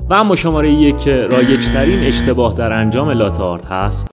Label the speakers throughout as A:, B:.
A: و اما شماره 1 که رایج‌ترین اشتباه در انجام لاته آرت هست.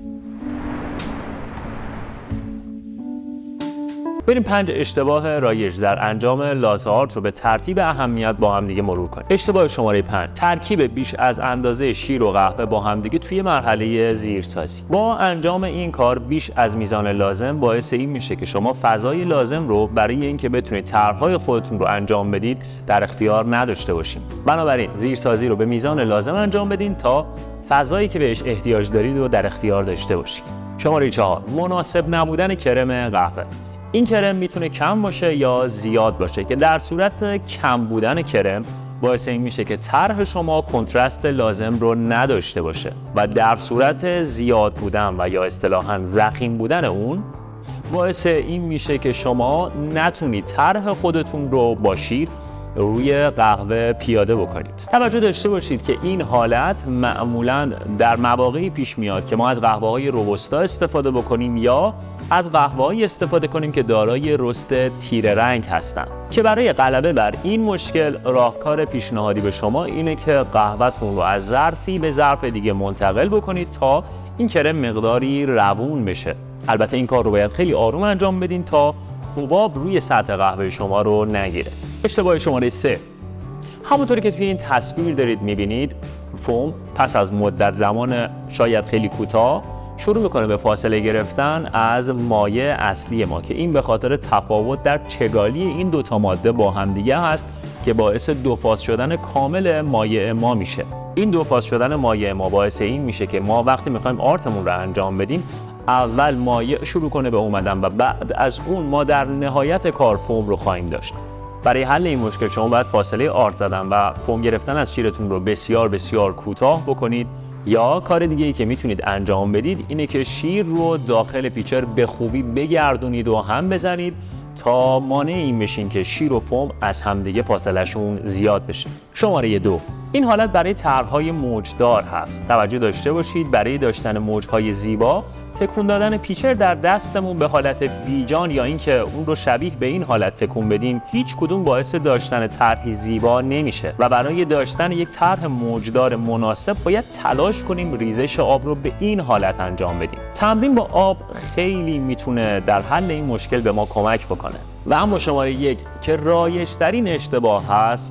A: بریم 5 اشتباه رایج در انجام لاته آرت رو به ترتیب اهمیت با هم دیگه مرور کنیم. اشتباه شماره 5: ترکیب بیش از اندازه شیر و قهوه با هم دیگه توی مرحله زیرسازی. با انجام این کار بیش از میزان لازم باعث این میشه که شما فضای لازم رو برای اینکه بتونید طرح‌های خودتون رو انجام بدید در اختیار نداشته باشین. بنابراین زیرسازی رو به میزان لازم انجام بدین تا فضایی که بهش احتیاج دارید رو در اختیار داشته باشین. شماره 4: مناسب نبودن کرم قهوه. این کرم میتونه کم باشه یا زیاد باشه که در صورت کم بودن کرم باعث این میشه که طرح شما کنترست لازم رو نداشته باشه و در صورت زیاد بودن و یا اصطلاحاً ضخیم بودن اون باعث این میشه که شما نتونید طرح خودتون رو با شیر روی قهوه پیاده بکنید. توجه داشته باشید که این حالت معمولاً در مواقعی پیش میاد که ما از قهوه‌های روبوستا استفاده بکنیم یا از قهوه‌هایی استفاده کنیم که دارای رست تیره رنگ هستند که برای غلبه بر این مشکل راهکار پیشنهادی به شما اینه که قهوه‌تون رو از ظرفی به ظرف دیگه منتقل بکنید تا این کرم مقداری روون بشه. البته این کار رو باید خیلی آروم انجام بدین تا حباب روی سطح قهوه شما رو نگیره. اشتباه شماره 3: همونطوری که توی این تصویر دارید میبینید فوم پس از مدت زمان شاید خیلی کوتاه شروع میکنه به فاصله گرفتن از مایع اصلی ما که این به خاطر تفاوت در چگالی این دوتا ماده با همدیگه هست که باعث دوفاز شدن کامل مایع ما میشه. این دوفاز شدن مایع ما باعث این میشه که ما وقتی میخوایم آرتمون رو انجام بدیم اول مایع شروع کنه به اومدن و بعد از اون ما در نهایت کار فوم رو خواهیم داشت. برای حل این مشکل شما باید فاصله آرت زدن و فوم گرفتن از شیرتون رو بسیار بسیار کوتاه بکنید، یا کار دیگه ای که میتونید انجام بدید اینه که شیر رو داخل پیچر به خوبی بگردونید و هم بزنید تا مانع این بشین که شیر و فوم از همدیگه فاصله شون زیاد بشه. شماره 2: این حالت برای طرح‌های موجدار هست. توجه داشته باشید برای داشتن موج‌های زیبا تکون دادن پیچر در دستمون به حالت بیجان یا اینکه اون رو شبیه به این حالت تکون بدیم هیچ کدوم باعث داشتن طرحی زیبا نمیشه و برای داشتن یک طرح موجدار مناسب باید تلاش کنیم ریزش آب رو به این حالت انجام بدیم. تمرین با آب خیلی میتونه در حل این مشکل به ما کمک بکنه. و اما شماره 1 که رایج‌ترین اشتباه هست،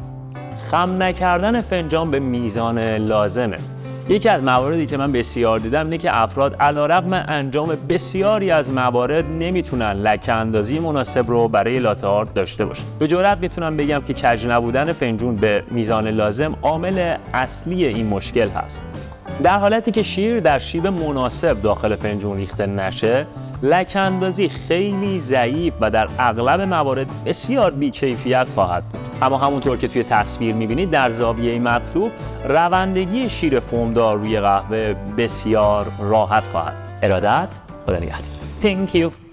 A: خم نکردن فنجان به میزان لازمه. یکی از مواردی که من بسیار دیدم اینه که افراد علیرغم انجام بسیاری از موارد نمیتونن لکه اندازی مناسب رو برای لاته آرت داشته باشن. به جرئت میتونم بگم که کج نبودن فنجون به میزان لازم عامل اصلی این مشکل هست. در حالتی که شیر در شیب مناسب داخل فنجون ریخته نشه، لکه اندازی خیلی ضعیف و در اغلب موارد بسیار بی‌کیفیت خواهد بود. اما همونطور که توی تصویر می‌بینید در زاویه مطلوب روندگی شیر فومدار روی قهوه بسیار راحت خواهد. ارادت، خدا نگهدار. Thank you.